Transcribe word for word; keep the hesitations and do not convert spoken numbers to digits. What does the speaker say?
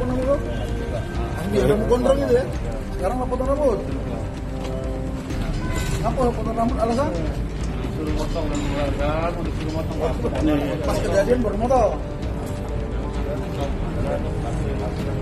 apa namanya lo? Anjir, rambut gondrong itu ya. Sekarang nggak potong rambut. Apa potong rambut alasan? Disuruh potong dan mengeluarkan, disuruh potong rambut. Pas kejadian baru potong.